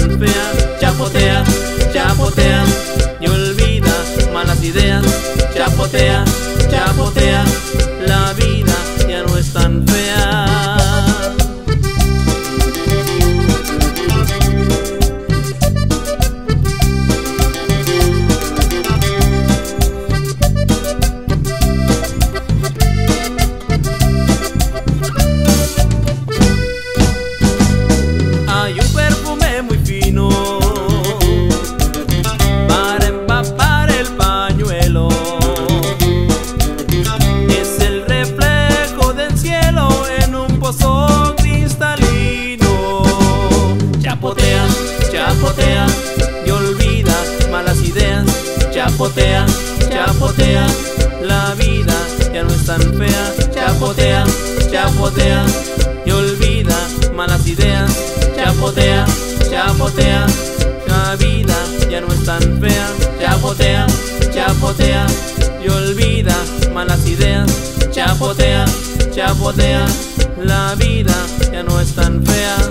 tan fea. Chapotea, chapotea y olvida malas ideas. Chapotea, chapotea, la vida ya no es tan fea. Hay un perfume muy fino para empapar el pañuelo. Es el reflejo del cielo en un pozo cristalino. Chapotea, chapotea y olvida malas ideas. Chapotea, chapotea, la vida ya no es tan fea. Chapotea, chapotea y olvida malas ideas. Chapotea, chapotea, la vida ya no es tan fea. Chapotea, chapotea y olvida malas ideas. Chapotea, chapotea, la vida ya no es tan fea.